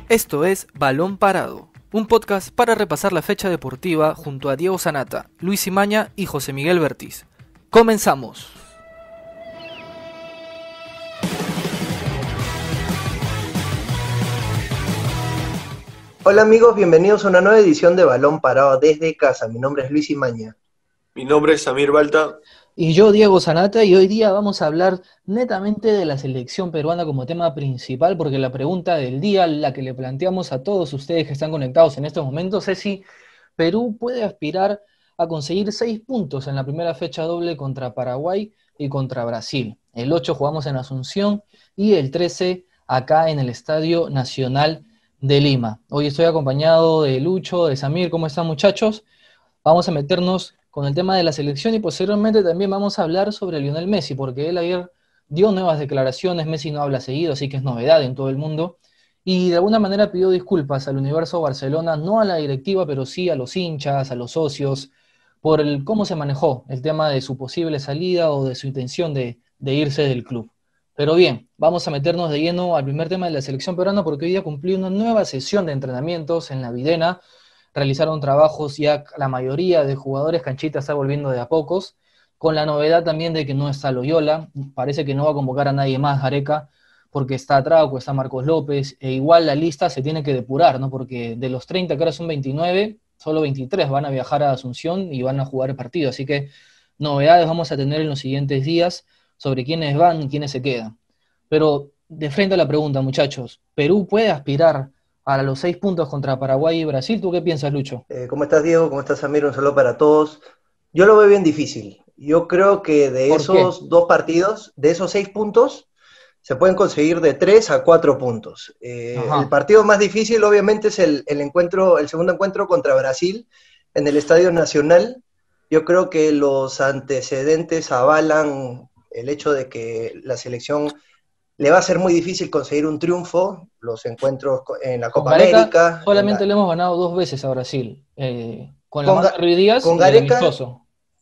Esto es Balón Parado, un podcast para repasar la fecha deportiva junto a Diego Sanata, Luis Imaña y José Miguel Bertiz. ¡Comenzamos! Hola amigos, bienvenidos a una nueva edición de Balón Parado desde casa. Mi nombre es Luis Imaña. Mi nombre es Samir Balta. Y yo, Diego Sanata, y hoy día vamos a hablar netamente de la selección peruana como tema principal, porque la pregunta del día, la que le planteamos a todos ustedes que están conectados en estos momentos, es si Perú puede aspirar a conseguir 6 puntos en la primera fecha doble contra Paraguay y contra Brasil. El 8 jugamos en Asunción y el 13 acá en el Estadio Nacional de Lima. Hoy estoy acompañado de Lucho, de Samir. ¿Cómo están, muchachos? Vamos a meternos con el tema de la selección y posteriormente también vamos a hablar sobre Lionel Messi, porque él ayer dio nuevas declaraciones. Messi no habla seguido, así que es novedad en todo el mundo, y de alguna manera pidió disculpas al Universo Barcelona, no a la directiva, pero sí a los hinchas, a los socios, por cómo se manejó el tema de su posible salida o de su intención de irse del club. Pero bien, vamos a meternos de lleno al primer tema de la selección peruana, porque hoy día cumplió una nueva sesión de entrenamientos en la Videna. Realizaron trabajos ya, la mayoría de jugadores, Canchita está volviendo de a pocos, con la novedad también de que no está Loyola, parece que no va a convocar a nadie más Gareca, porque está Trauco, está Marcos López, e igual la lista se tiene que depurar, ¿no? Porque de los 30 que ahora son 29, solo 23 van a viajar a Asunción y van a jugar el partido, así que novedades vamos a tener en los siguientes días sobre quiénes van y quiénes se quedan. Pero de frente a la pregunta, muchachos, ¿Perú puede aspirar a los 6 puntos contra Paraguay y Brasil? ¿Tú qué piensas, Lucho? ¿Cómo estás, Diego? ¿Cómo estás, Samir? Un saludo para todos. Yo lo veo bien difícil. Yo creo que de esos dos partidos, de esos 6 puntos, se pueden conseguir de 3 a 4 puntos. El partido más difícil, obviamente, es el segundo encuentro contra Brasil en el Estadio Nacional. Yo creo que los antecedentes avalan el hecho de que la selección le va a ser muy difícil conseguir un triunfo, los encuentros en la Copa América. Solamente le hemos ganado 2 veces a Brasil, con la mano de Ruiz Díaz y el amistoso.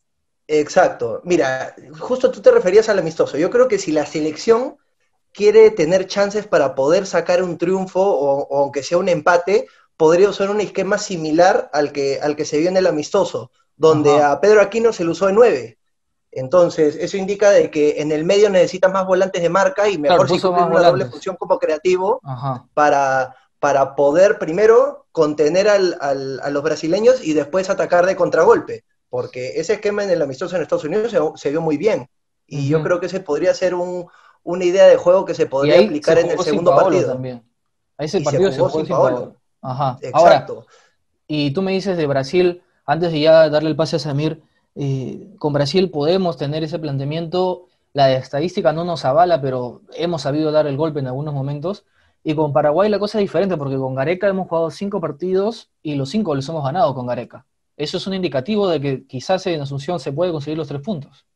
Exacto. Mira, justo tú te referías al amistoso. Yo creo que si la selección quiere tener chances para poder sacar un triunfo o aunque sea un empate, podría usar un esquema similar al que se vio en el amistoso, donde a Pedro Aquino se le usó de 9. Entonces, eso indica de que en el medio necesitas más volantes de marca y mejor si cumplir una doble función como creativo para poder primero contener a los brasileños y después atacar de contragolpe, porque ese esquema en el amistoso en Estados Unidos se vio muy bien, y yo creo que ese podría ser una idea de juego que se podría aplicar en el segundo partido. También. Ahí ese partido se jugó sin Paolo. Exacto. Ahora, y tú me dices de Brasil, antes de ya darle el pase a Samir, con Brasil podemos tener ese planteamiento, la estadística no nos avala, pero hemos sabido dar el golpe en algunos momentos, y con Paraguay la cosa es diferente, porque con Gareca hemos jugado 5 partidos y los 5 los hemos ganado con Gareca. Eso es un indicativo de que quizás en Asunción se puede conseguir los 3 puntos.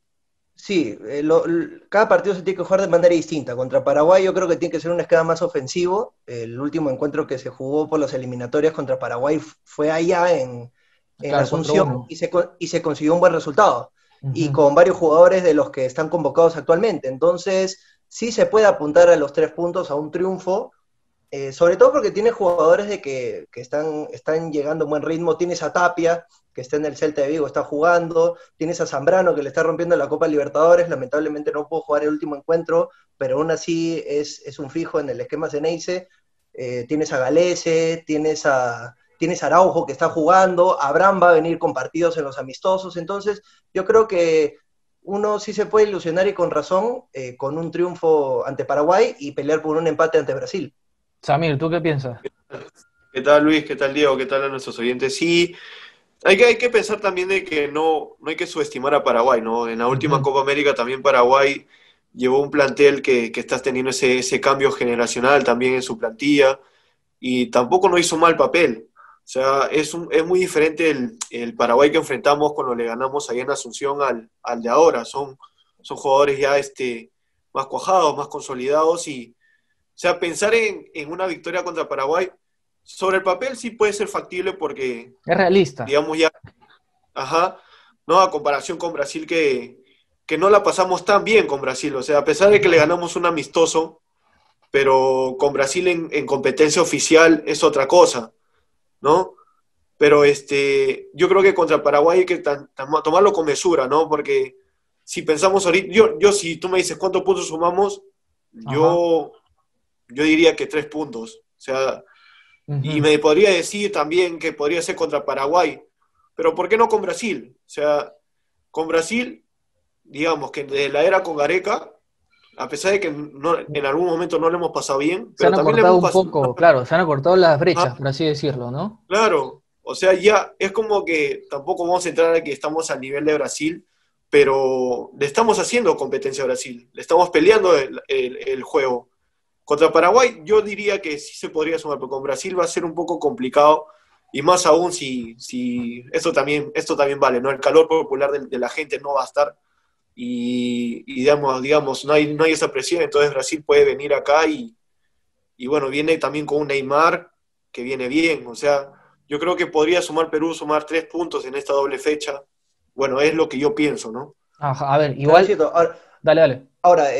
Sí, cada partido se tiene que jugar de manera distinta. Contra Paraguay yo creo que tiene que ser un esquema más ofensivo. El último encuentro que se jugó por las eliminatorias contra Paraguay fue allá en Asunción y se consiguió un buen resultado. Y con varios jugadores de los que están convocados actualmente. Entonces, sí se puede apuntar a los 3 puntos, a un triunfo, sobre todo porque tiene jugadores que están llegando a buen ritmo. Tienes a Tapia, que está en el Celta de Vigo, está jugando. Tienes a Zambrano, que le está rompiendo la Copa Libertadores. Lamentablemente no pudo jugar el último encuentro, pero aún así es un fijo en el esquema Ceneice. Tienes a Galese, tienes a Araujo, que está jugando. Abraham va a venir con partidos en los amistosos. Entonces yo creo que uno sí se puede ilusionar, y con razón, con un triunfo ante Paraguay y pelear por un empate ante Brasil. Samir, ¿tú qué piensas? ¿Qué tal, Luis? ¿Qué tal, Diego? ¿Qué tal a nuestros oyentes? Sí, hay que pensar también de que no hay que subestimar a Paraguay, ¿no? En la última Copa América también Paraguay llevó un plantel que está teniendo ese cambio generacional también en su plantilla, y tampoco no hizo mal papel. O sea, es muy diferente el Paraguay que enfrentamos cuando le ganamos allá en Asunción al de ahora. Son jugadores ya más cuajados, más consolidados, y o sea, pensar en una victoria contra Paraguay, sobre el papel sí puede ser factible porque es realista. Digamos ya, ¿no? A comparación con Brasil, que no la pasamos tan bien con Brasil. O sea, a pesar de que le ganamos un amistoso, pero con Brasil en competencia oficial es otra cosa, ¿no? Pero yo creo que contra Paraguay hay que tomarlo con mesura, ¿no? Porque si pensamos ahorita, yo si tú me dices cuántos puntos sumamos, Ajá. yo diría que 3 puntos. O sea, y Ujú. me podría decir también que podría ser contra Paraguay, pero ¿por qué no con Brasil? O sea, con Brasil, digamos que desde la era con Gareca, a pesar de que en algún momento no le hemos pasado bien, Se pero han también le acortado hemos un pasado. poco, claro, se han acortado las brechas, por así decirlo, ¿no? Claro, o sea, ya es como que tampoco vamos a entrar a que estamos al nivel de Brasil, pero le estamos haciendo competencia a Brasil, le estamos peleando el juego. Contra Paraguay yo diría que sí se podría sumar, pero con Brasil va a ser un poco complicado, y más aún si esto también vale, ¿no? El calor popular de la gente no va a estar, y digamos no hay esa presión, entonces Brasil puede venir acá y bueno, viene también con un Neymar que viene bien, o sea, yo creo que podría sumar Perú, sumar 3 puntos en esta doble fecha. Bueno, es lo que yo pienso, ¿no? Ajá, a ver, Claro, es igual, cierto. dale, dale. Ahora,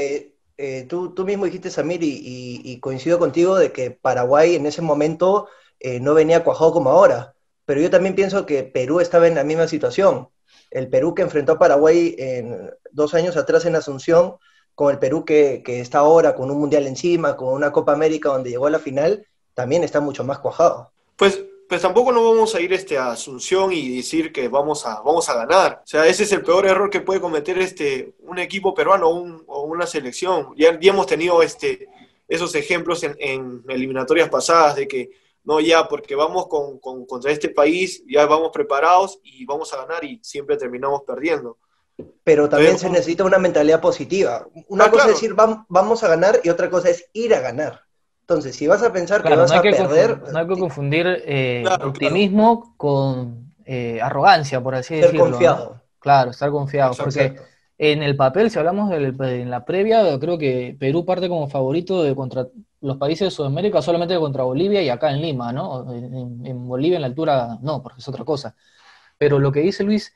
tú mismo dijiste, Samir, y coincido contigo de que Paraguay en ese momento no venía cuajado como ahora, pero yo también pienso que Perú estaba en la misma situación. El Perú que enfrentó a Paraguay 2 años atrás en Asunción, con el Perú que está ahora con un Mundial encima, con una Copa América donde llegó a la final, también está mucho más cuajado. Pues tampoco no vamos a ir a Asunción y decir que vamos a ganar. O sea, ese es el peor error que puede cometer un equipo peruano o una selección. Ya hemos tenido esos ejemplos en eliminatorias pasadas de que no, ya porque vamos contra este país, ya vamos preparados y vamos a ganar y siempre terminamos perdiendo. Pero Entonces, también se necesita una mentalidad positiva. Una cosa es claro, decir, vamos a ganar y otra cosa es ir a ganar. Entonces, si vas a pensar que Claro, vas a perder, no hay que confundir claro, optimismo con arrogancia, por así ser decirlo, ¿no? confiado. Claro, estar confiado, porque exacto. Exacto. en el papel, si hablamos en la previa, creo que Perú parte como favorito de contra los países de Sudamérica, solamente contra Bolivia y acá en Lima, ¿no? En Bolivia en la altura no, porque es otra cosa. Pero lo que dice Luis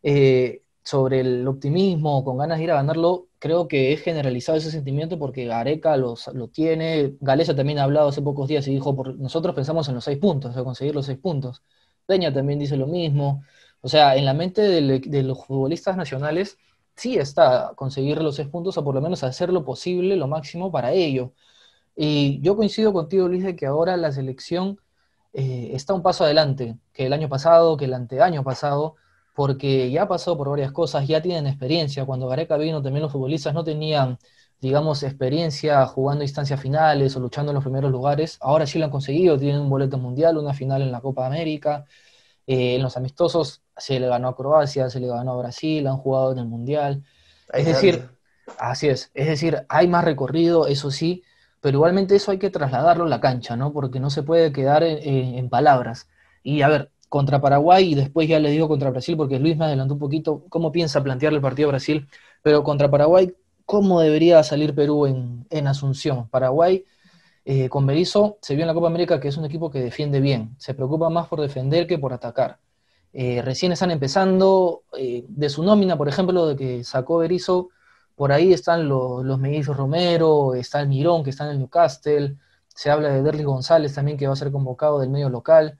sobre el optimismo, con ganas de ir a ganarlo, creo que es generalizado ese sentimiento porque Gareca lo tiene. Galeza también ha hablado hace pocos días y dijo, nosotros pensamos en los 6 puntos, o sea, conseguir los 6 puntos. Peña también dice lo mismo. O sea, en la mente de los futbolistas nacionales sí está conseguir los 6 puntos o por lo menos hacer lo posible, lo máximo para ello. Y yo coincido contigo, Luis, de que ahora la selección está un paso adelante que el año pasado, que el anteaño pasado, porque ya ha pasado por varias cosas, ya tienen experiencia. Cuando Gareca vino, también los futbolistas no tenían, digamos, experiencia jugando instancias finales o luchando en los primeros lugares. Ahora sí lo han conseguido, tienen un boleto mundial, una final en la Copa América. En los amistosos se le ganó a Croacia, se le ganó a Brasil, han jugado en el mundial. A Es decir, Islandia. así es decir, hay más recorrido, eso sí, pero igualmente eso hay que trasladarlo a la cancha, ¿no? Porque no se puede quedar en palabras. Y a ver, contra Paraguay y después ya le digo contra Brasil, porque Luis me adelantó un poquito cómo piensa plantear el partido a Brasil, pero contra Paraguay, ¿cómo debería salir Perú en Asunción? Paraguay, con Berizzo, se vio en la Copa América que es un equipo que defiende bien, se preocupa más por defender que por atacar. Recién están empezando, de su nómina, por ejemplo, de que sacó Berizzo, por ahí están los mellizos Romero, está el Mirón, que está en el Newcastle, se habla de Derlis González también, que va a ser convocado del medio local.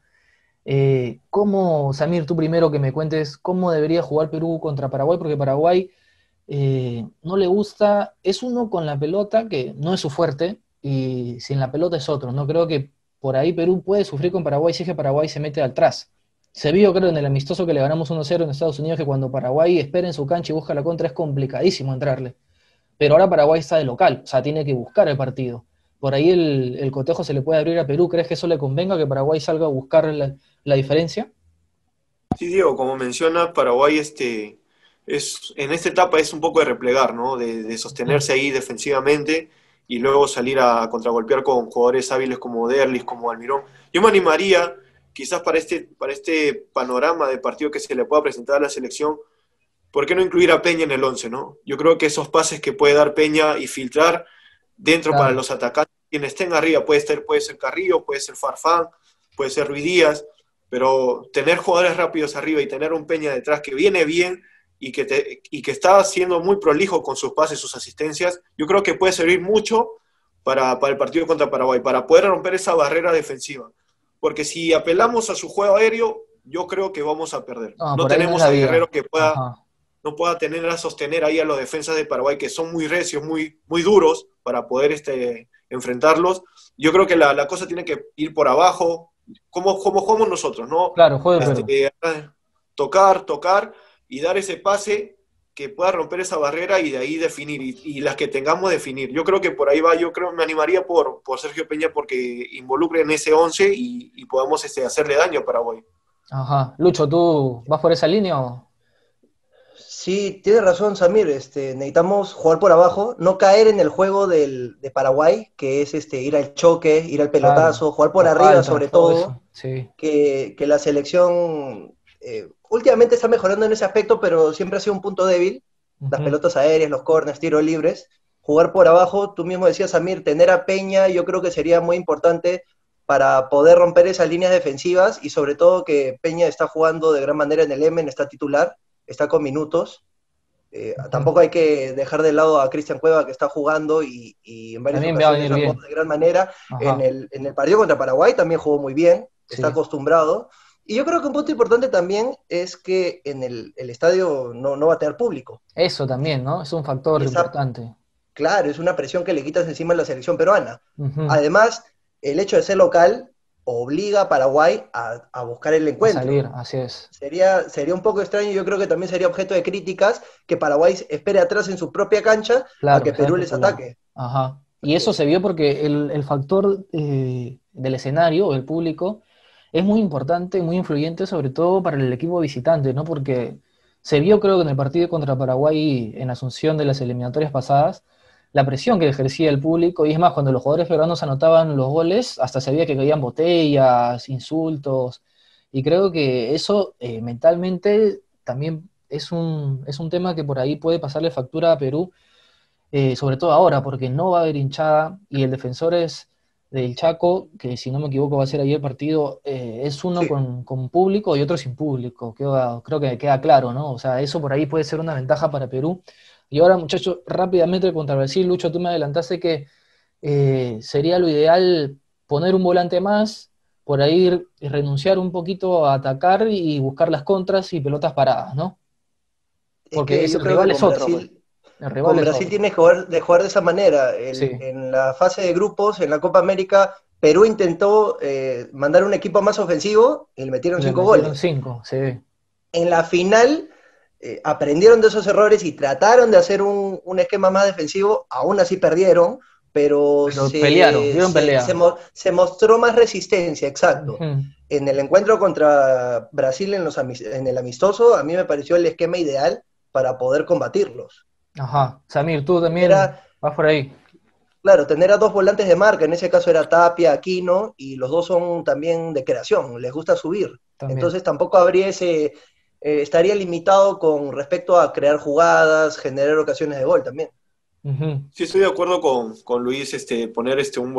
Samir, tú primero que me cuentes cómo debería jugar Perú contra Paraguay, porque Paraguay no le gusta, es uno con la pelota, que no es su fuerte, y sin la pelota es otro, ¿no? Creo que por ahí Perú puede sufrir con Paraguay si es que Paraguay se mete atrás. Se vio, creo, en el amistoso que le ganamos 1-0 en Estados Unidos, que cuando Paraguay espera en su cancha y busca la contra es complicadísimo entrarle. Pero ahora Paraguay está de local, o sea, tiene que buscar el partido. Por ahí el cotejo se le puede abrir a Perú. ¿Crees que eso le convenga, que Paraguay salga a buscar la diferencia? Sí, Diego, como menciona, Paraguay en esta etapa es un poco de replegar, ¿no? De Mm, sostenerse ahí defensivamente y luego salir a contragolpear con jugadores hábiles como Derlis, como Almirón. Yo me animaría, quizás para este panorama de partido que se le pueda presentar a la selección, ¿por qué no incluir a Peña en el 11, ¿no? Yo creo que esos pases que puede dar Peña y filtrar dentro para claro. los atacantes, quienes estén arriba, puede ser Carrillo, puede ser Farfán, puede ser Ruiz Díaz, pero tener jugadores rápidos arriba y tener un Peña detrás que viene bien y que está siendo muy prolijo con sus pases, sus asistencias, yo creo que puede servir mucho para el partido contra Paraguay, para poder romper esa barrera defensiva. Porque si apelamos a su juego aéreo, yo creo que vamos a perder. No por ahí no tenemos es la a vía. Guerrero que Ajá. no pueda tener a sostener ahí a los defensas de Paraguay, que son muy recios, muy, muy duros para poder enfrentarlos. Yo creo que la cosa tiene que ir por abajo, como nosotros, ¿no? Claro, juego de Perú. Tocar y dar ese pase que pueda romper esa barrera y de ahí definir, y las que tengamos definir. Yo creo que por ahí va, me animaría por Sergio Peña porque involucre en ese 11 y podamos hacerle daño a Paraguay. Ajá. Lucho, ¿tú vas por esa línea o...? Sí, tiene razón Samir, necesitamos jugar por abajo, no caer en el juego de Paraguay, que es ir al choque, ir al pelotazo, Claro, jugar por la arriba falta, sobre todo todo, eso. Sí. que la selección últimamente está mejorando en ese aspecto, pero siempre ha sido un punto débil, las Ujú. pelotas aéreas, los corners, tiros libres, jugar por abajo, tú mismo decías Samir, tener a Peña yo creo que sería muy importante para poder romper esas líneas defensivas y sobre todo que Peña está jugando de gran manera en el Emen, está titular, está con minutos. Tampoco hay que dejar de lado a Cristian Cueva que está jugando y en varias También me va a ocasiones venir ha jugado bien. de gran manera. En Ajá. el partido contra Paraguay también jugó muy bien, está Sí. acostumbrado. Y yo creo que un punto importante también es que en el estadio no va a tener público. Eso Y, también, ¿no? Es un y factor esa, importante. claro, es una presión que le quitas encima a la selección peruana. Ujú. Además, el hecho de ser local obliga a Paraguay a buscar el A encuentro. salir, así es. Sería un poco extraño, yo creo que también sería objeto de críticas que Paraguay espere atrás en su propia cancha a Claro, que que sea Perú les espectacular. ataque. Ajá. Y eso se vio porque el factor del escenario, el público, es muy importante, muy influyente, sobre todo para el equipo visitante, ¿no? Porque se vio, creo que en el partido contra Paraguay, en Asunción de las eliminatorias pasadas, la presión que ejercía el público, y es más, cuando los jugadores peruanos anotaban los goles, hasta se veía que caían botellas, insultos, y creo que eso mentalmente también es un tema que por ahí puede pasarle factura a Perú, sobre todo ahora, porque no va a haber hinchada y el defensor es del Chaco, que si no me equivoco va a ser ahí el partido, es uno Sí, con público y otro sin público, creo que queda claro, ¿no? O sea, eso por ahí puede ser una ventaja para Perú. Y ahora, muchachos, rápidamente contra Brasil, Lucho, tú me adelantaste que sería lo ideal poner un volante más, por ahí renunciar un poquito a atacar y buscar las contras y pelotas paradas, ¿no? es Porque que yo el creo que rival es otro, pues. El rival Con es Brasil otro. tiene que jugar de esa manera. Sí. En la fase de grupos, en la Copa América, Perú intentó mandar un equipo más ofensivo y le metieron Le 5 goles. metieron 5, sí. En la final aprendieron de esos errores y trataron de hacer un esquema más defensivo, aún así perdieron, pero Pero pelearon, dieron pelea. se mostró más resistencia, exacto. Ujú. En el encuentro contra Brasil en el amistoso, a mí me pareció el esquema ideal para poder combatirlos. Ajá. Samir, tú también Era, vas por ahí. claro, tener a dos volantes de marca, en ese caso era Tapia, Aquino, y los dos son también de creación, les gusta subir. También. Entonces tampoco habría estaría limitado con respecto a crear jugadas, generar ocasiones de gol también. Ujú. Sí, estoy de acuerdo con Luis, poner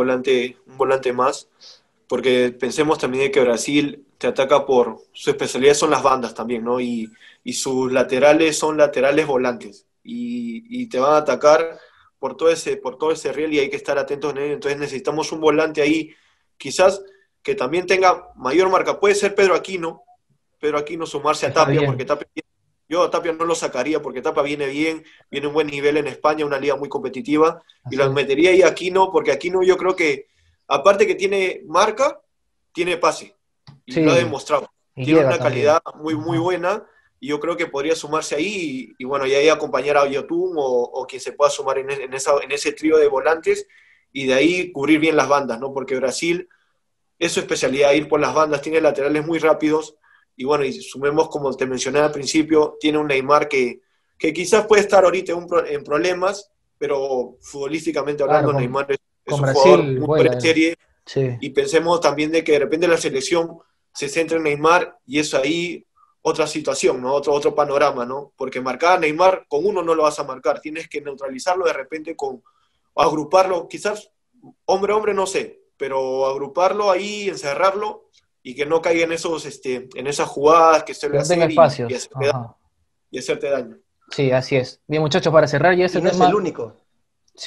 un volante más, porque pensemos también de que Brasil te ataca su especialidad son las bandas también, ¿no? Y sus laterales son laterales volantes, y te van a atacar por todo ese riel y hay que estar atentos en él, entonces necesitamos un volante ahí, quizás que también tenga mayor marca, puede ser Pedro Aquino sumarse a Está Tapia, porque bien. yo a Tapia no lo sacaría porque Tapia viene bien, viene un buen nivel en España, una liga muy competitiva, y Así lo es. metería ahí a Aquino, porque Aquino yo creo que, aparte que tiene marca, tiene pase, y lo ha Sí. demostrado. Y Tiene llega una también. calidad muy, muy Ajá. buena, y yo creo que podría sumarse ahí, y bueno, y ahí acompañar a Yotun o quien se pueda sumar en ese trío de volantes, y de ahí cubrir bien las bandas, ¿no? Porque Brasil es su especialidad, ir por las bandas, tiene laterales muy rápidos, y bueno, y sumemos, como te mencioné al principio, tiene un Neymar que quizás puede estar ahorita en problemas, pero futbolísticamente Claro, hablando, Neymar es con un jugador Brasil muy fuera vuela de él. serie, Sí. y pensemos también de que de repente la selección se centra en Neymar, y eso ahí otra situación, ¿no? Otro panorama, ¿no? Porque marcar a Neymar con uno no lo vas a marcar, tienes que neutralizarlo de repente o agruparlo, quizás hombre a hombre no sé, pero agruparlo ahí, encerrarlo y que no caiga en esas jugadas que Que suele no tenga hacer espacios. Ajá. y hacerte daño. Sí, así es. Bien, muchachos, para cerrar ya Y este no es el tema, único. sí,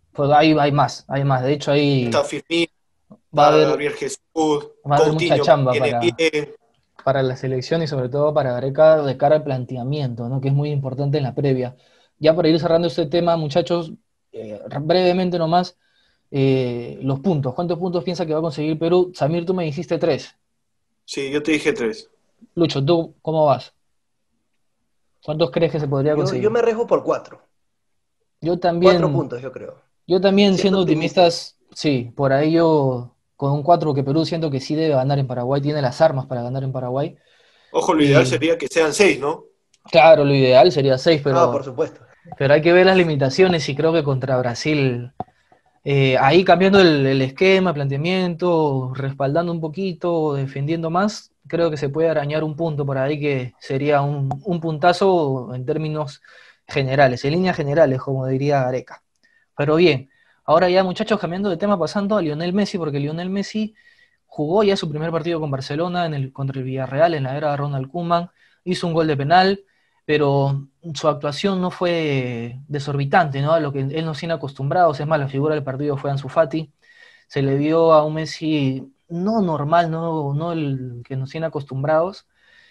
Pues hay más, hay más. De hecho, Está ahí Firmino, va a está haber, Gabriel Jesús, va a haber mucha Coutinho que chamba viene bien. para la selección y sobre todo para Gareca de cara al planteamiento, ¿no? Que es muy importante en la previa. Ya para ir cerrando este tema, muchachos, brevemente nomás, los puntos. ¿Cuántos puntos piensa que va a conseguir Perú? Samir, tú me dijiste 3. Sí, yo te dije 3. Lucho, ¿tú cómo vas? ¿Cuántos crees que se podría Yo conseguir? me arriesgo por cuatro. Yo Cuatro también, puntos, yo creo. yo también Siendo siendo optimista. optimistas, sí, por ahí yo con un 4 que Perú siento que sí debe ganar en Paraguay, tiene las armas para ganar en Paraguay. Ojo, lo ideal Y sería que sean 6, ¿no? claro, lo ideal sería 6, Ah, por supuesto. pero hay que ver las limitaciones y creo que contra Brasil, ahí cambiando el esquema, planteamiento, respaldando un poquito, defendiendo más, creo que se puede arañar un punto por ahí que sería un puntazo en términos generales, en líneas generales, como diría Gareca. Pero bien, ahora ya muchachos, cambiando de tema, pasando a Lionel Messi, porque Lionel Messi jugó ya su primer partido con Barcelona contra el Villarreal en la era de Ronald Koeman, hizo un gol de penal, pero su actuación no fue desorbitante, ¿no? A lo que él nos tiene acostumbrados, es más, la figura del partido fue Ansu Fati, se le vio a un Messi no normal, no el que nos tiene acostumbrados,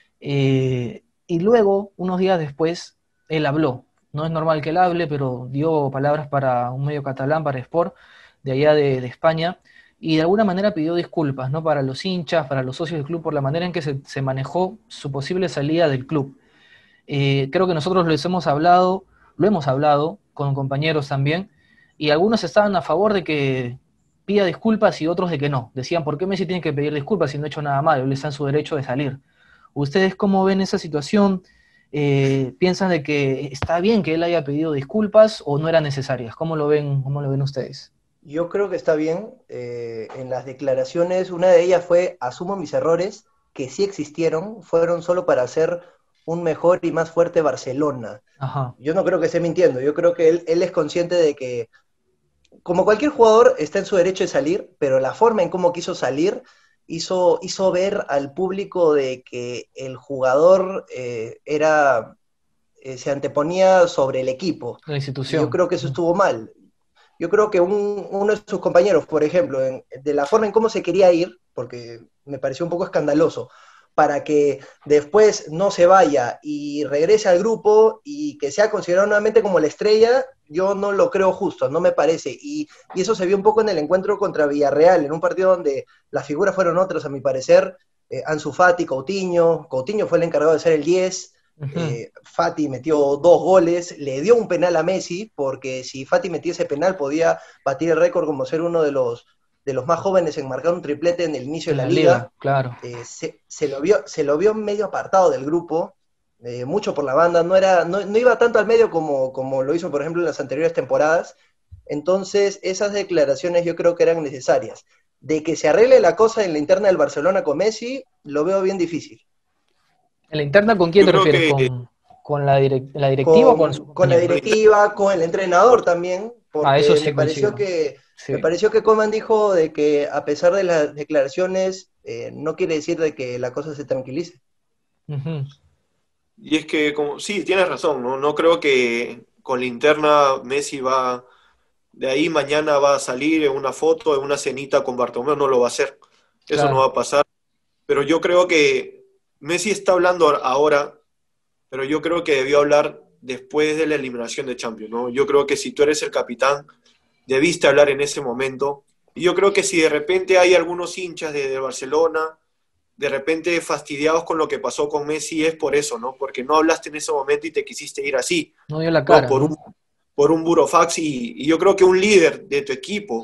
y luego, unos días después, él habló. No es normal que él hable, pero dio palabras para un medio catalán, para Sport, de allá de España, y de alguna manera pidió disculpas, ¿no? Para los hinchas, para los socios del club, por la manera en que se manejó su posible salida del club. Creo que nosotros lo hemos hablado con compañeros también, y algunos estaban a favor de que pida disculpas y otros de que no. Decían, ¿por qué Messi tiene que pedir disculpas si no ha hecho nada malo? Él está en su derecho de salir. ¿Ustedes cómo ven esa situación? ¿Piensan de que está bien que él haya pedido disculpas o no eran necesarias? Cómo lo ven ustedes? Yo creo que está bien. En las declaraciones, una de ellas fue, asumo mis errores, que sí existieron, fueron solo para hacer un mejor y más fuerte Barcelona. Ajá, Yo no creo que esté mintiendo, yo creo que él es consciente de que, como cualquier jugador, está en su derecho de salir, pero la forma en cómo quiso salir hizo ver al público de que el jugador se anteponía sobre el equipo. la Y yo institución. creo que eso estuvo mal. Yo creo que uno de sus compañeros, por ejemplo, de la forma en cómo se quería ir, porque me pareció un poco escandaloso, para que después no se vaya y regrese al grupo y que sea considerado nuevamente como la estrella, yo no lo creo justo, no me parece. Y eso se vio un poco en el encuentro contra Villarreal, en un partido donde las figuras fueron otras, a mi parecer. Ansu Fati, Coutinho fue el encargado de ser el 10. Ujú. Fati metió 2 goles, le dio un penal a Messi, porque si Fati metía ese penal podía batir el récord como ser uno de los más jóvenes en marcar un triplete en el inicio de En la la liga, liga. claro. Se lo vio medio apartado del grupo, mucho por la banda, no iba tanto al medio como lo hizo, por ejemplo, en las anteriores temporadas. Entonces, esas declaraciones yo creo que eran necesarias. De que se arregle la cosa en la interna del Barcelona con Messi, lo veo bien difícil. ¿En la interna con quién Yo te creo refieres? que ¿Con la directiva o con sus con la compañeros? directiva, con el entrenador también, Ah, eso porque sí coincido. me Sí. pareció que Koeman dijo de que a pesar de las declaraciones, no quiere decir de que la cosa se tranquilice. Ujú. y es que, como, sí, tienes razón, ¿no? No creo que con la interna Messi va, de ahí mañana va a salir en una foto, en una cenita con Bartomeu, no lo va a hacer. Eso no va Claro, a pasar. Pero yo creo que Messi está hablando ahora, pero yo creo que debió hablar después de la eliminación de Champions, ¿no? Yo creo que si tú eres el capitán, debiste hablar en ese momento. Y yo creo que si de repente hay algunos hinchas de Barcelona, de repente fastidiados con lo que pasó con Messi, es por eso, ¿no? Porque no hablaste en ese momento y te quisiste ir así, no dio la ¿no? cara, ¿no? Por un burofax y yo creo que un líder de tu equipo,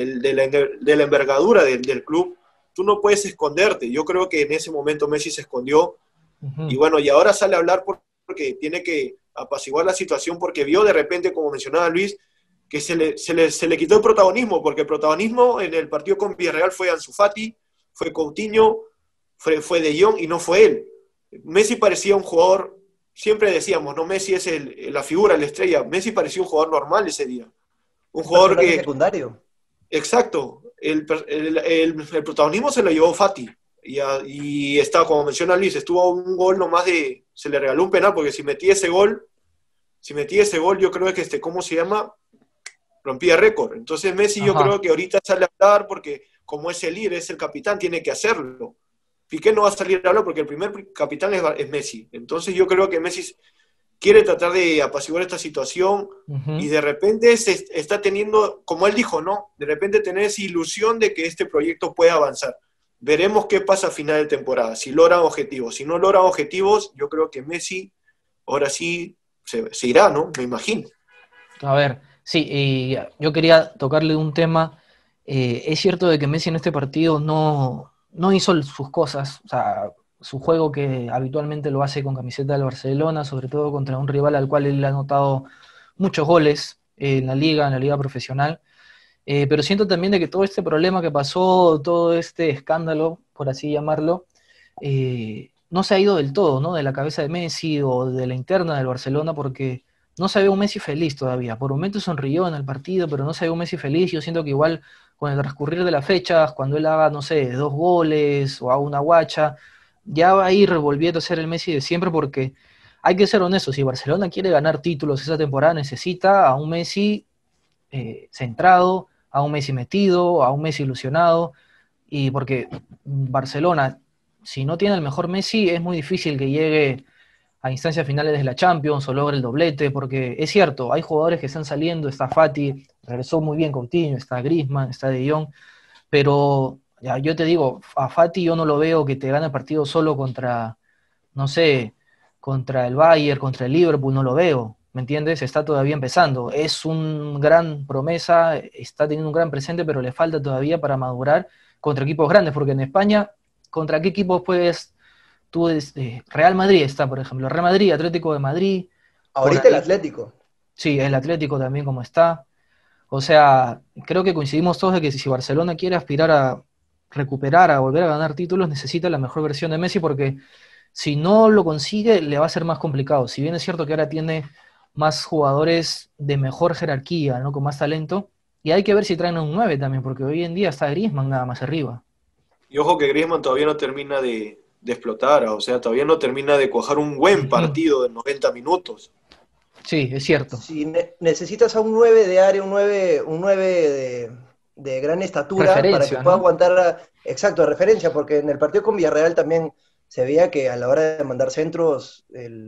de la envergadura del club, tú no puedes esconderte. Yo creo que en ese momento Messi se escondió y Ujú. bueno, y ahora sale a hablar porque tiene que apaciguar la situación porque vio de repente, como mencionaba Luis, que se le quitó el protagonismo, porque el protagonismo en el partido con Villarreal fue Ansu Fati, fue Coutinho, fue De Jong y no fue él. Messi parecía un jugador, siempre decíamos, no, Messi es la figura, la estrella. Messi parecía un jugador normal ese día. Un Un jugador personaje que, secundario. exacto, el protagonismo se lo llevó Fati. Y está, como menciona Luis, estuvo a un gol nomás se le regaló un penal, porque si metía ese gol, yo creo que ¿cómo se llama? rompía récord. Entonces Messi yo Ajá. creo que ahorita sale a hablar porque como es el líder, es el capitán, tiene que hacerlo. Piqué no va a salir a hablar porque el primer capitán es Messi. Entonces yo creo que Messi quiere tratar de apaciguar esta situación y de repente se está teniendo, como él dijo, ¿no? De repente tener esa ilusión de que este proyecto puede avanzar. Veremos qué pasa a final de temporada, si logran objetivos. Si no logran objetivos, yo creo que Messi ahora sí se irá, ¿no? Me imagino. A ver, sí, y yo quería tocarle un tema. Es cierto de que Messi en este partido no hizo sus cosas, o sea, su juego que habitualmente lo hace con camiseta del Barcelona, sobre todo contra un rival al cual él ha anotado muchos goles en la liga profesional. Pero siento también de que todo este problema que pasó, todo este escándalo, por así llamarlo, no se ha ido del todo, ¿no? De la cabeza de Messi o de la interna del Barcelona, porque no se ve un Messi feliz todavía. Por momentos sonrió en el partido, pero no se ve un Messi feliz. Yo siento que igual con el transcurrir de las fechas, cuando él haga, no sé, 2 goles o haga una guacha, ya va a ir volviendo a ser el Messi de siempre, porque hay que ser honestos, si Barcelona quiere ganar títulos esa temporada, necesita a un Messi centrado, a un Messi metido, a un Messi ilusionado, y porque Barcelona, si no tiene el mejor Messi, es muy difícil que llegue a instancias finales de la Champions o logre el doblete, porque es cierto, hay jugadores que están saliendo, está Fati, regresó muy bien Coutinho, está Griezmann, está De Jong, pero ya, yo te digo, a Fati yo no lo veo que te gane el partido solo contra, no sé, contra el Bayern, contra el Liverpool, no lo veo, ¿me entiendes? Está todavía empezando, es un gran promesa, está teniendo un gran presente, pero le falta todavía para madurar contra equipos grandes, porque en España, ¿contra qué equipos puedes tú? Real Madrid está, por ejemplo, Real Madrid, Atlético de Madrid, por Ahorita el ahí, Atlético. sí, el Atlético también como está. O sea, creo que coincidimos todos de que si Barcelona quiere aspirar a recuperar, a volver a ganar títulos, necesita la mejor versión de Messi, porque si no lo consigue, le va a ser más complicado. Si bien es cierto que ahora tiene más jugadores de mejor jerarquía, ¿no? Con más talento, y hay que ver si traen a un 9 también, porque hoy en día está Griezmann nada más arriba. Y ojo que Griezmann todavía no termina de explotar, o sea, todavía no termina de cuajar un buen Ujú. partido de 90 minutos. Sí, es cierto. Si necesitas a un 9 de área, un 9 de gran estatura para que Referencia, pueda ¿no? aguantar, exacto, de referencia, porque en el partido con Villarreal también se veía que a la hora de mandar centros,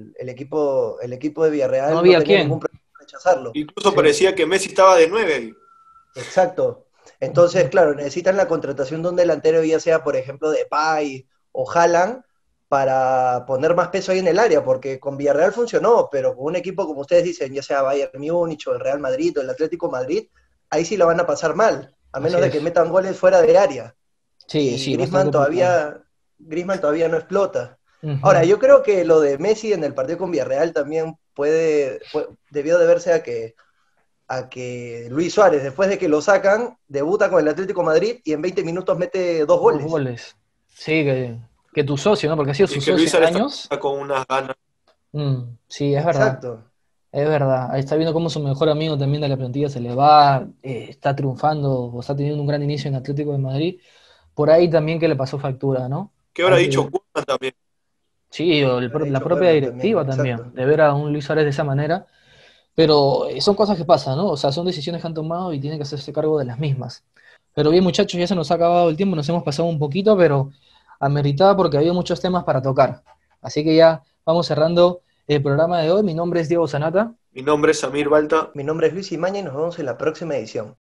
el equipo de No Villarreal no había tenía ningún quién. problema en rechazarlo. Incluso Sí. parecía que Messi estaba de 9 ahí. Exacto. Entonces, Ujú. claro, necesitan la contratación de un delantero, ya sea, por ejemplo, de Depay o Haaland, para poner más peso ahí en el área, porque con Villarreal funcionó, pero con un equipo, como ustedes dicen, ya sea Bayern Múnich o el Real Madrid o el Atlético Madrid, ahí sí la van a pasar mal, a Así menos de que es. metan goles fuera de área. Sí, Y sí, bastante complicado. Griezmann todavía no explota. Ahora, Ujú. yo creo que lo de Messi en el partido con Villarreal también debió deberse a que Luis Suárez, después de que lo sacan, debuta con el Atlético Madrid y en 20 minutos mete 2 2 goles. goles. Sí, que tu socio, ¿no? Porque ha sido Y su es que Luis socio en Suárez años. está con unas ganas. Sí, es verdad. Exacto. Es verdad. Ahí está viendo cómo su mejor amigo también de la plantilla se le va, está triunfando o está teniendo un gran inicio en Atlético de Madrid. Por ahí también que le pasó factura, ¿no? ¿Qué habrá Hay que dicho ver. Koeman también? Sí, o Lo ha la dicho propia Koeman también, directiva también, exacto. de ver a un Luis Suárez de esa manera. Pero son cosas que pasan, ¿no? O sea, son decisiones que han tomado y tienen que hacerse cargo de las mismas. Pero bien, muchachos, ya se nos ha acabado el tiempo, nos hemos pasado un poquito, pero ameritaba porque había muchos temas para tocar. Así que ya vamos cerrando el programa de hoy. Mi nombre es Diego Sanata. Mi nombre es Samir Balta. Mi nombre es Luis Imaña y nos vemos en la próxima edición.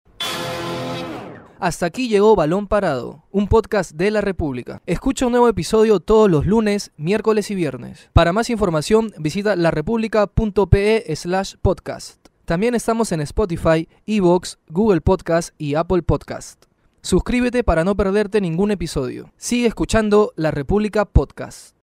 Hasta aquí llegó Balón Parado, un podcast de La República. Escucha un nuevo episodio todos los lunes, miércoles y viernes. Para más información, visita larepublica.pe/podcast. También estamos en Spotify, Evox, Google Podcast y Apple Podcast. Suscríbete para no perderte ningún episodio. Sigue escuchando La República Podcast.